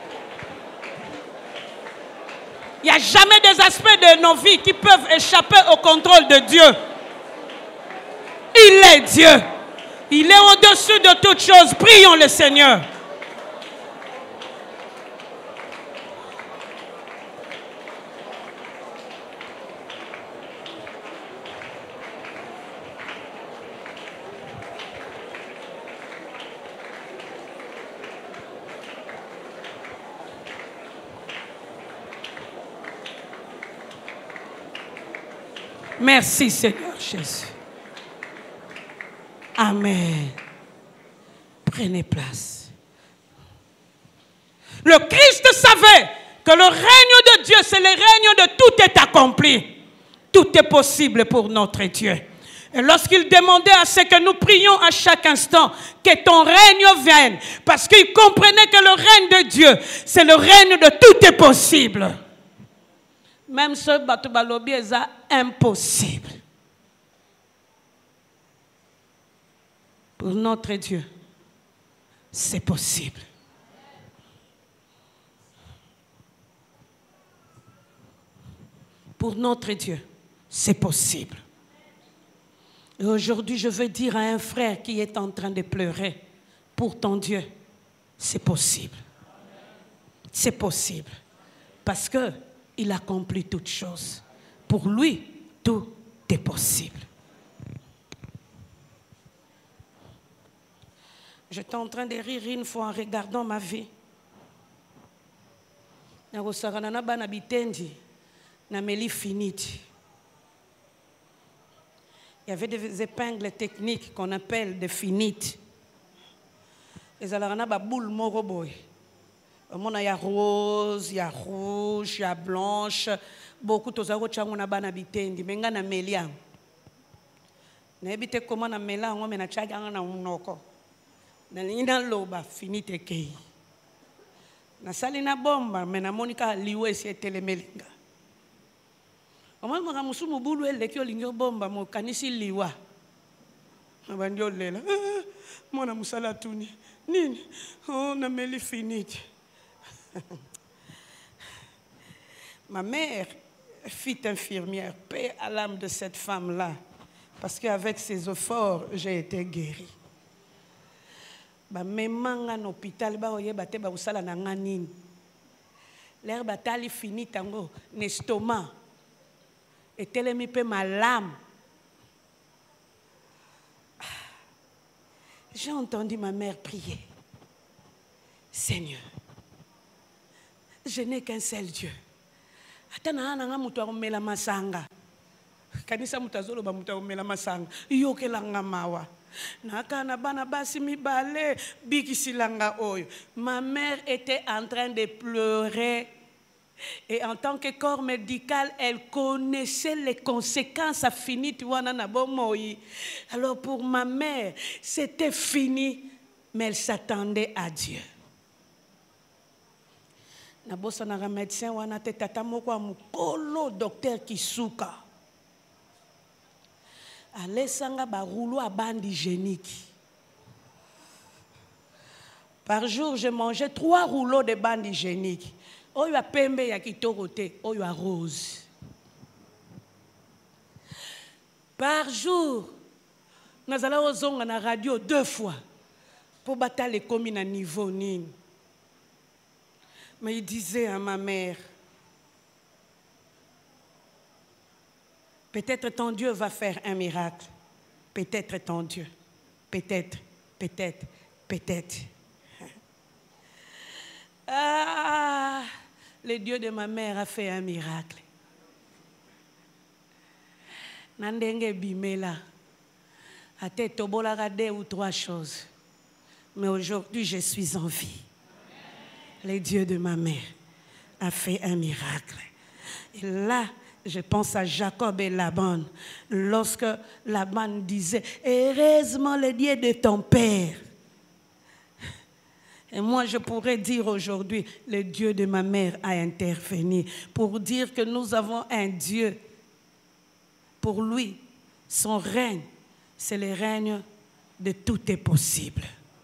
Il n'y a jamais des aspects de nos vies qui peuvent échapper au contrôle de Dieu. Il est Dieu. Il est au-dessus de toutes choses. Prions le Seigneur. Merci Seigneur Jésus. Amen. Prenez place. Le Christ savait que le règne de Dieu, c'est le règne de tout est accompli. Tout est possible pour notre Dieu. Et lorsqu'il demandait à ce que nous prions à chaque instant, que ton règne vienne, parce qu'il comprenait que le règne de Dieu, c'est le règne de tout est possible. Même ce bateau balobi est impossible. Pour notre Dieu, c'est possible. Pour notre Dieu, c'est possible. Et aujourd'hui, je veux dire à un frère qui est en train de pleurer, pour ton Dieu, c'est possible. C'est possible. Parce qu'il accomplit toutes choses. Pour lui, tout est possible. J'étais en train de rire une fois en regardant ma vie. Il y avait des épingles techniques qu'on appelle des finites. Il y a des boules moroboy. Il y a rose, il y a rouge, il y a blanche. Beaucoup de choses sont en bitendi. Mais il y a des mélians. Il y a des comment na mélange, on a chaque un na unoko. Na lina loba finite kei. Na salina bomba, mais na monika liwe si etelemelinga. Oma mga musumu bulu elekyo lingyo bomba mo kanisi liwa. Abandio lela. Mona musala tuni. Nini? Oh, na meli finite. Ma mère, fille infirmière, paix à l'âme de cette femme-là. Parce qu'avec ses efforts, j'ai été guérie. Ba memanga na hôpital ba oyeba te ba usala na nganini. L'air batali fini tango l'estomac. Et telemi pe malamu. J'ai entendu ma mère prier. Seigneur, je n'ai qu'un seul Dieu. Atana na mutu akomela masanga. Kanisa mutazolo ba mutu akomela masanga. Yokela ngamawa. Nakana bana basi mibale bikisilanga oyo. Ma mère était en train de pleurer. Et en tant que corps médical, elle connaissait les conséquences à finir. Alors pour ma mère, c'était fini, mais elle s'attendait à Dieu. Nabosa na médecin wana te tata moko mukolo docteur Kisuka. Alessanga ba rouleau à bande hygiénique. Par jour, je mangeais 3 rouleaux de bande hygiénique. Oyo a pembe ya kitoko te, oyo a rose. Par jour, nous allons à la radio 2 fois pour battre les communes à niveau nini. Mais il disait à ma mère, peut-être ton Dieu va faire un miracle. Peut-être ton Dieu. Peut-être, peut-être, peut-être. Ah, le Dieu de ma mère a fait un miracle. Nandenge bimela. A te tobola 2 ou 3 choses. Mais aujourd'hui, je suis en vie. Le Dieu de ma mère a fait un miracle. Et là, je pense à Jacob et Laban. Lorsque Laban disait, heureusement le Dieu de ton père. Et moi, je pourrais dire aujourd'hui, le Dieu de ma mère a intervenu pour dire que nous avons un Dieu. Pour lui, son règne, c'est le règne de tout est possible.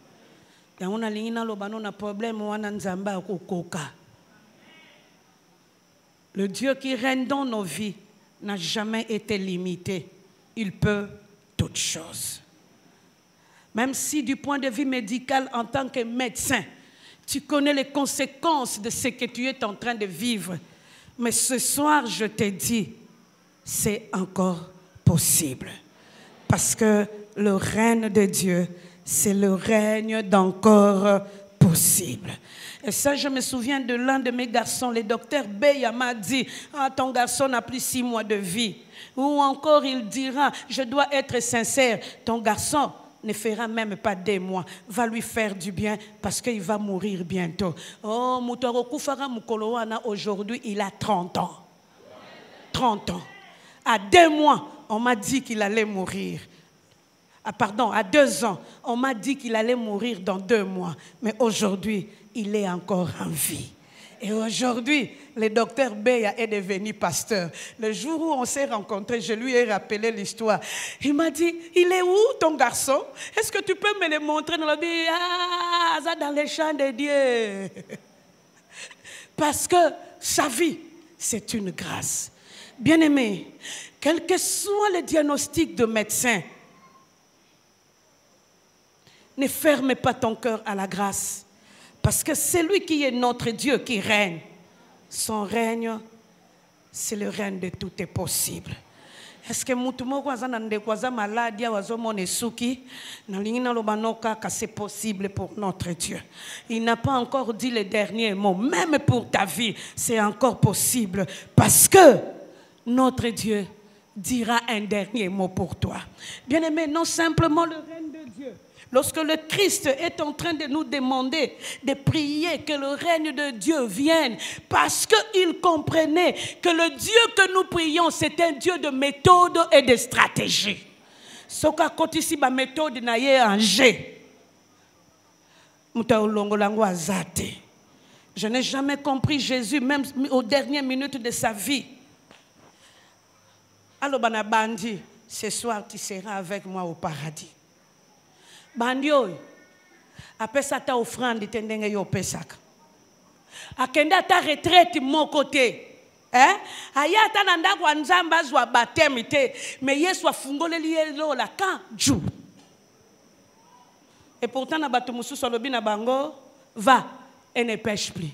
Le Dieu qui règne dans nos vies n'a jamais été limité. Il peut toutes choses. Même si du point de vue médical, en tant que médecin, tu connais les conséquences de ce que tu es en train de vivre. Mais ce soir, je te dis, c'est encore possible. Parce que le règne de Dieu, c'est le règne d'encore possible. Et ça, je me souviens de l'un de mes garçons, le docteur Beya m'a dit, ah, ton garçon n'a plus 6 mois de vie. Ou encore, il dira, je dois être sincère, ton garçon ne fera même pas 2 mois, va lui faire du bien parce qu'il va mourir bientôt. Oh, Moutoro Koufara Mukolowana, aujourd'hui, il a 30 ans. 30 ans. À 2 mois, on m'a dit qu'il allait mourir. Ah, pardon, à 2 ans, on m'a dit qu'il allait mourir dans 2 mois. Mais aujourd'hui, il est encore en vie. Et aujourd'hui, le docteur Beya est devenu pasteur. Le jour où on s'est rencontrés, je lui ai rappelé l'histoire. Il m'a dit, il est où ton garçon? Est-ce que tu peux me le montrer dans la Bible? Ah, ça dans les champs de Dieu. Parce que sa vie, c'est une grâce. Bien-aimé, quel que soit le diagnostic de médecin, ne ferme pas ton cœur à la grâce. Parce que c'est lui qui est notre Dieu qui règne. Son règne, c'est le règne de tout est possible. Est-ce que c'est possible pour notre Dieu? Il n'a pas encore dit le dernier mot. Même pour ta vie, c'est encore possible. Parce que notre Dieu dira un dernier mot pour toi. Bien-aimé, non simplement le règne de Dieu. Lorsque le Christ est en train de nous demander de prier que le règne de Dieu vienne, parce qu'il comprenait que le Dieu que nous prions, c'est un Dieu de méthode et de stratégie. Ce qu'a ici ma méthode na ye angé. Je n'ai jamais compris Jésus, même aux dernières minutes de sa vie. Alors, Bandi, ce soir, tu seras avec moi au paradis. Bandio, apesa ta offrande tendenge yo pesaka. Akenda ta retraite mon côté. Ayata nanda kwa nzamba zwa baptême te, mais Yesu afungoleli yelo la kan ju. Et pourtant na bato mususu lobi na bango, va et ne pêche plus.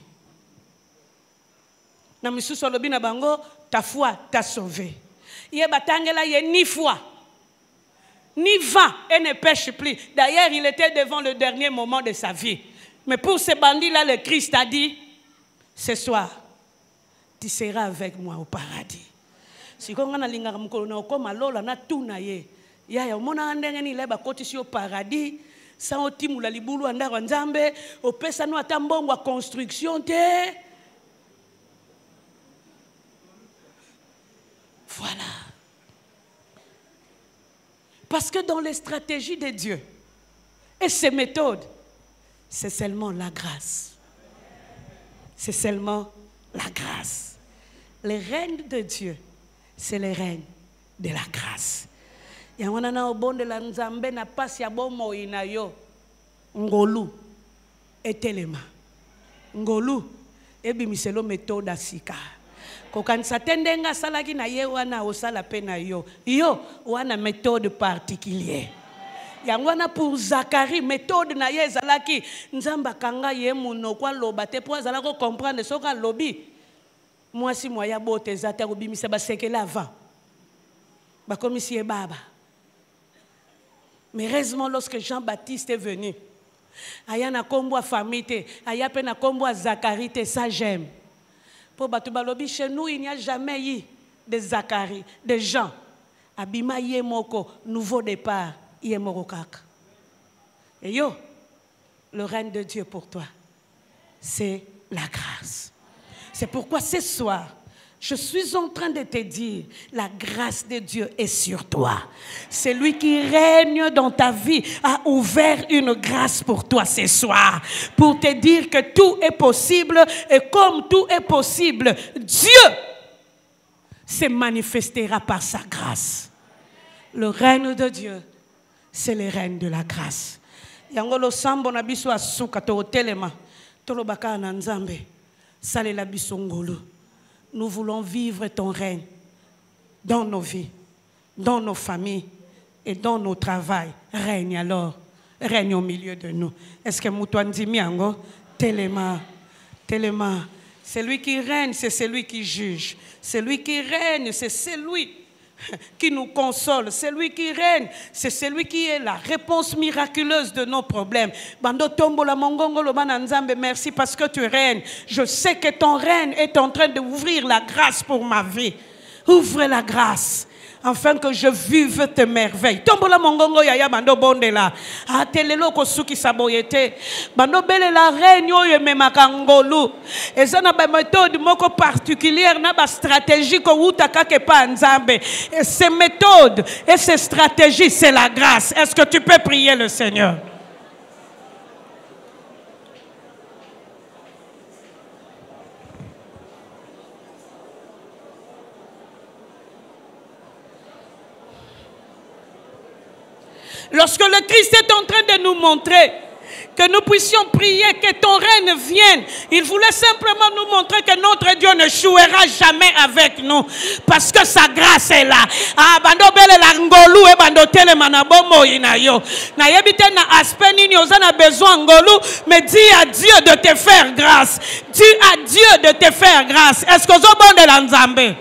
Na mususu lobi na bango, ta foi t'a sauvé. Ye batangela ye ni foi. Ni va et ne pêche plus. D'ailleurs, il était devant le dernier moment de sa vie. Mais pour ce bandit-là, le Christ a dit, ce soir, tu seras avec moi au paradis. Si on a linga mkono comme alola na tuna ye. Ya ya mona ndenge ni leba koti si au paradis. Sa otimu la libulu andaro nzambe. Opesa no atambongo construction te. Voilà. Parce que dans les stratégies de Dieu et ses méthodes, c'est seulement la grâce. C'est seulement la grâce. Le règne de Dieu, c'est le règne de la grâce. Il y a un bon de la Nzambe na pas si abomo inayo ngolu etelema ngolu ebimiselo méthode asika. Kokanisa tendenga salaki na ye wana osala pe na yo. Yo wana méthode particulière. Yangwana pour Zacharie méthode na ye zalaki nzamba kanga ye muno kwa loba te po zala ko comprendre soka lobi. Moi si moya bote zata obimisa ba sekela avant. Ba komisi e baba. Mais heureusement lorsque Jean-Baptiste est venu, aya na kombo a famille te, aya pe na kombo a Zacharie te, ça j'aime. Chez nous, il n'y a jamais eu de Zacharie, de Jean. Abima yemoko, nouveau départ, yemorokak. Et yo, le règne de Dieu pour toi, c'est la grâce. C'est pourquoi ce soir, je suis en train de te dire, la grâce de Dieu est sur toi. Celui qui règne dans ta vie a ouvert une grâce pour toi ce soir. Pour te dire que tout est possible. Et comme tout est possible, Dieu se manifestera par sa grâce. Le règne de Dieu, c'est le règne de la grâce. Yangolo sambo na biso asuka to telema. Tolo baka na nzambe. Sale la biso ngolo. Nous voulons vivre ton règne dans nos vies, dans nos familles et dans nos travails. Règne alors, règne au milieu de nous. Est-ce que Moutouandi Miango, Téléma, celui qui règne, c'est celui qui juge. Celui qui règne, c'est celui qui nous console. Celui qui règne, c'est celui qui est la réponse miraculeuse de nos problèmes. Bando Tombola Mongongo Lobana Nzambe, merci parce que tu règnes. Je sais que ton règne est en train d'ouvrir la grâce pour ma vie. Ouvre la grâce. afin que je vive tes merveilles. Tombola mongongo yaya bando bondela. Atelelo kosuki saboyete. Bando bele la reine oyo memaka ngolu. Eza na ba méthode moko particulière na ba stratégie ko utaka ke pa nzambe. Et ces méthodes et ces stratégies, c'est la grâce. Est-ce que tu peux prier le Seigneur? Lorsque le Christ est en train de nous montrer que nous puissions prier, que ton règne vienne, il voulait simplement nous montrer que notre Dieu ne jouera jamais avec nous. Parce que sa grâce est là. Ah, bando bele la ngolu e bando tele manabomo inayo. Na yebite na aspect nini ozana besoin ngolu, mais dis à Dieu de te faire grâce. Dis à Dieu de te faire grâce. Est-ce que vous bon de l'Anzambe?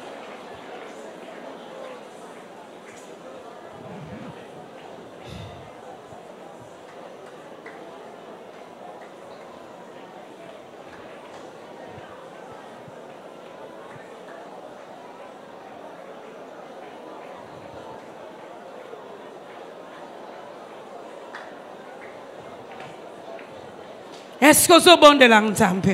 Est-ce que vous bon de l'Anzambe?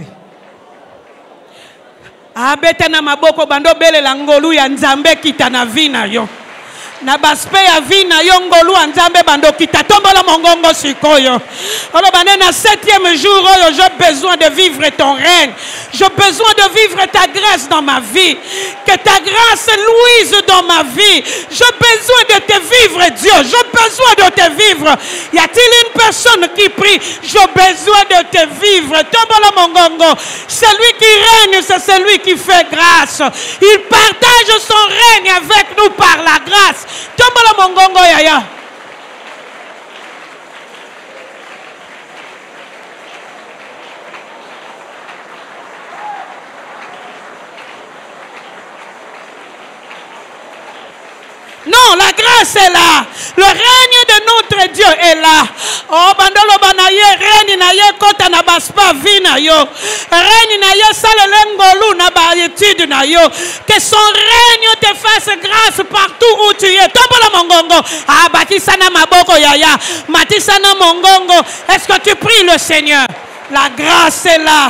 Abete na maboko bando bele la ngolu ya Nzambe kita na vina yo. Na baspe ya vina yo ngolu Nzambe bando kita tombola mongongo sikoyo. Olo bane na 7e jour oyo, j'ai besoin de vivre ton règne. J'ai besoin de vivre ta grâce dans ma vie. Que ta grâce luise dans ma vie. J'ai besoin de te vivre, Dieu. J'ai besoin de te vivre. Y a-t-il une personne qui prie? J'ai besoin de te vivre. Tombola mongongo. Celui qui règne, c'est celui qui fait grâce. Il partage son règne avec nous par la grâce. Tombola mongongo yaya. Non, la grâce est là. Le règne de notre Dieu est là. Oh, bandolo banaye, règne na ye kota na baspa vina yo. Règne na ye salelengolu na ba étude na yo. Que son règne te fasse grâce partout où tu es. Tombola mongongo. Ah, batisana maboko yaya. Matisana mongongo. Est-ce que tu pries le Seigneur? La grâce est là.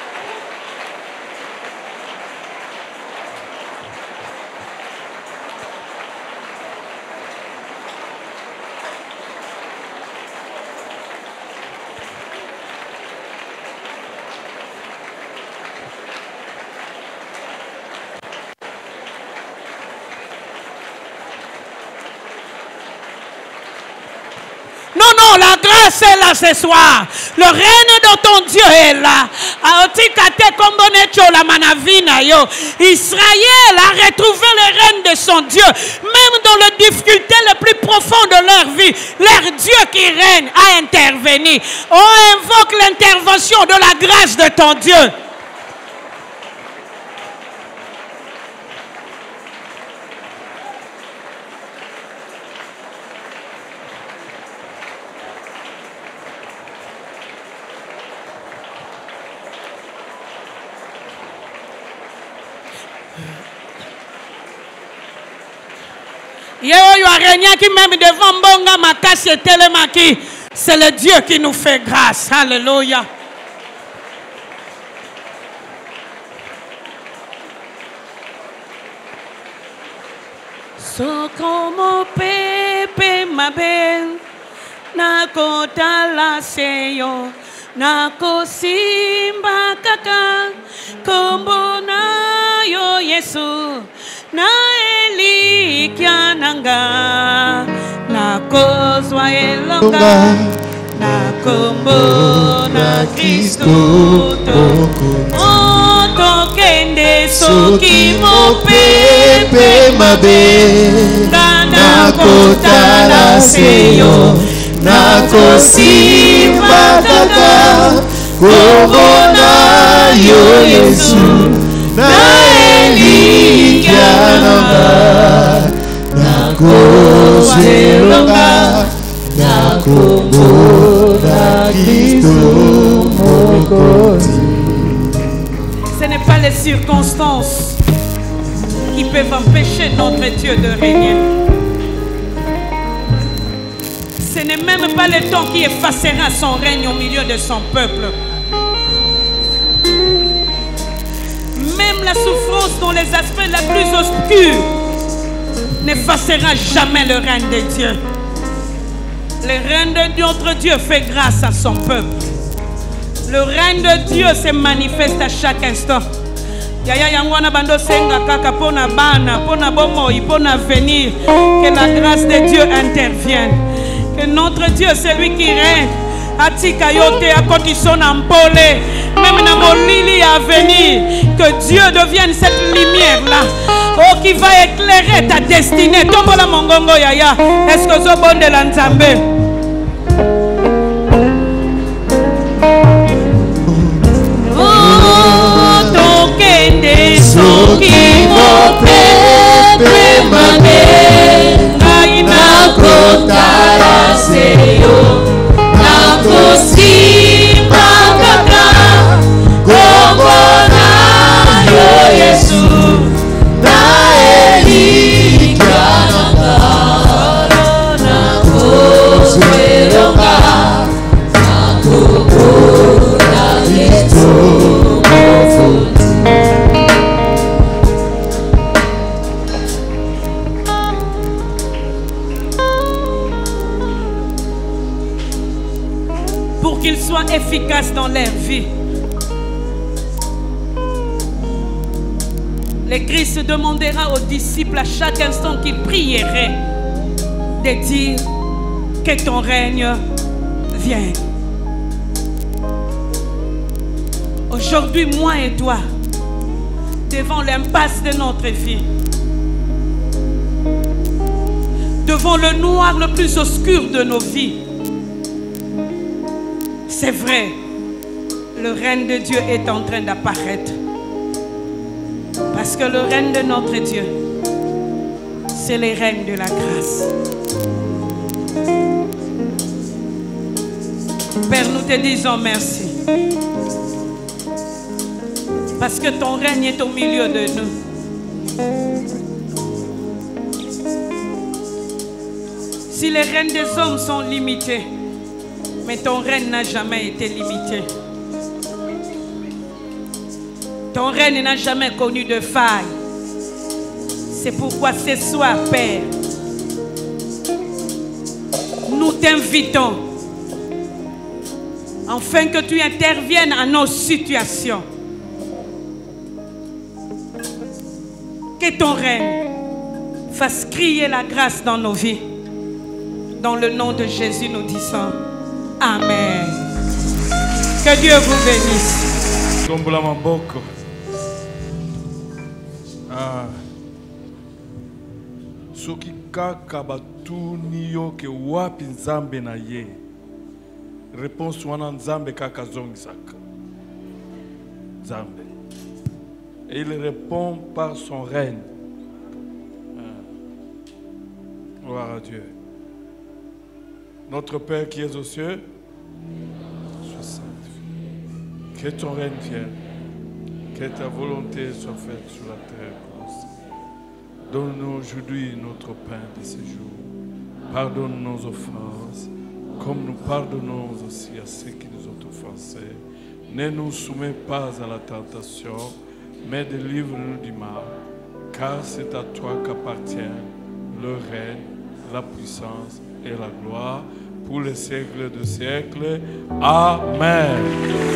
Non, la grâce est là ce soir. Le règne de ton Dieu est là. Israël a retrouvé le règne de son Dieu. Même dans les difficultés les plus profondes de leur vie, leur Dieu qui règne a intervenu. On invoque l'intervention de la grâce de ton Dieu. C'est le Dieu qui nous fait grâce. Alléluia. So como pepe maben na kotala seyo na kosimba kaka kombo na yo Yesu na elikia nanga na kozwa elonga na kombo na Kristo otokende soki mopepe mabe na kotala seyo na kosimba kaka kombo na yo Yesu na elikia nanga na kozwa elonga na kombo na Kristo mokoti. Ce n'est pas les circonstances qui peuvent empêcher notre Dieu de régner. Ce n'est même pas le temps qui effacera son règne au milieu de son peuple. Même la souffrance dans les aspects les plus obscurs n'effacera jamais le règne de Dieu. Le règne de notre Dieu fait grâce à son peuple. Le règne de Dieu se manifeste à chaque instant. Yaya yangwana bando senga kaka pona bana, pona bomoi, pona venir. Que la grâce de Dieu intervienne. Que notre Dieu, c'est lui qui règne. Atika yote akotison ampole. Même dans mon lili à venir. Que Dieu devienne cette lumière-là. Oh, qui va éclairer ta destinée. Tombola mongongo yaya. Est-ce que c'est bon de l'Anzambe? Soki mopepe mane nakotala seyo nakosimba kaka kombo na yo Yesu na elika nanga nakoswelonga nakokona Yesu. Qu'ils soient efficaces dans leur vie. Le Christ demandera aux disciples à chaque instant qu'ils prieraient de dire que ton règne vienne. Aujourd'hui, moi et toi, devant l'impasse de notre vie, devant le noir le plus obscur de nos vies, c'est vrai, le règne de Dieu est en train d'apparaître. Parce que le règne de notre Dieu, c'est le règne de la grâce. Père, nous te disons merci. Parce que ton règne est au milieu de nous. Si les règnes des hommes sont limités, mais ton règne n'a jamais été limité. Ton règne n'a jamais connu de faille. C'est pourquoi ce soir, Père, nous t'invitons afin que tu interviennes à nos situations. Que ton règne fasse crier la grâce dans nos vies. Dans le nom de Jésus, nous disons Amen. Que Dieu vous bénisse. Tombola maboko. Soki kaka batuni yo ke wapi nzambe na ye. Réponse wana nzambe kaka zongisaka. Nzambe. Et il répond par son règne. Gloire à Dieu. Notre Père qui es aux cieux, sois sanctifié. Que ton règne vienne. Que ta volonté soit faite sur la terre. Donne-nous aujourd'hui notre pain de ce jour. Pardonne nos offenses, comme nous pardonnons aussi à ceux qui nous ont offensés. Ne nous soumets pas à la tentation, mais délivre-nous du mal, car c'est à toi qu'appartient le règne, la puissance et la gloire pour les siècles de siècles. Amen.